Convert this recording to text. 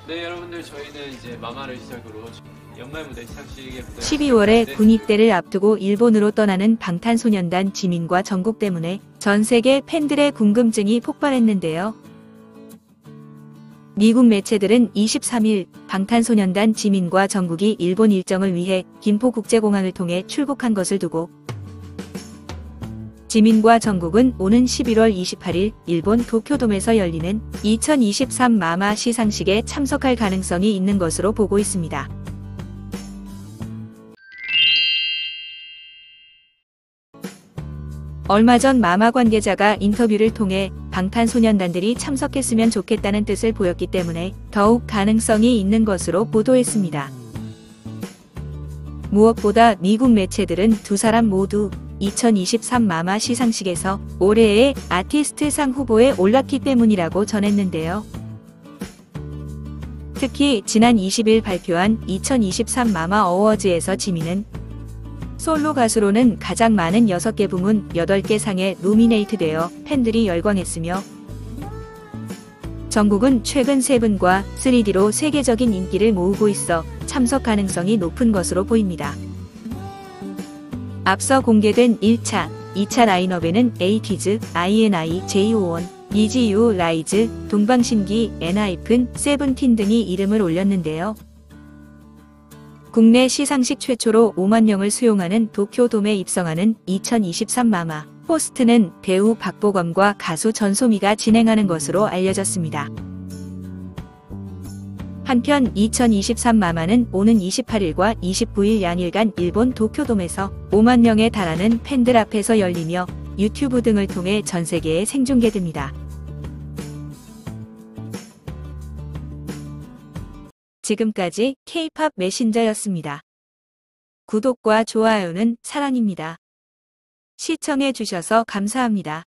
네, 여러분들 저희는 이제 마마를 시작으로 연말 무대 시상식에 12월에 군입대를 앞두고 일본으로 떠나는 방탄소년단 지민과 정국 때문에 전 세계 팬들의 궁금증이 폭발했는데요. 미국 매체들은 23일 방탄소년단 지민과 정국이 일본 일정을 위해 김포국제공항을 통해 출국한 것을 두고 지민과 정국은 오는 11월 28일 일본 도쿄돔에서 열리는 2023 마마 시상식에 참석할 가능성이 있는 것으로 보고 있습니다. 얼마 전 마마 관계자가 인터뷰를 통해 방탄소년단들이 참석했으면 좋겠다는 뜻을 보였기 때문에 더욱 가능성이 있는 것으로 보도했습니다. 무엇보다 미국 매체들은 두 사람 모두 2023 마마 시상식에서 올해의 아티스트상 후보에 올랐기 때문이라고 전했는데요. 특히 지난 20일 발표한 2023 마마 어워즈에서 지민은 솔로 가수로는 가장 많은 6개 부문 8개 상에 노미네이트되어 팬들이 열광했으며 정국은 최근 3분과 3D로 세계적인 인기를 모으고 있어 참석 가능성이 높은 것으로 보입니다. 앞서 공개된 1차, 2차 라인업에는 에이티즈, INI, JO1, EGU, 라이즈, 동방신기, 엔하이픈, 세븐틴 등이 이름을 올렸는데요. 국내 시상식 최초로 5만 명을 수용하는 도쿄돔에 입성하는 2023 마마 호스트는 배우 박보검과 가수 전소미가 진행하는 것으로 알려졌습니다. 한편 2023 마마는 오는 28일과 29일 양일간 일본 도쿄돔에서 5만 명에 달하는 팬들 앞에서 열리며 유튜브 등을 통해 전 세계에 생중계됩니다. 지금까지 K-팝 메신저였습니다. 구독과 좋아요는 사랑입니다. 시청해 주셔서 감사합니다.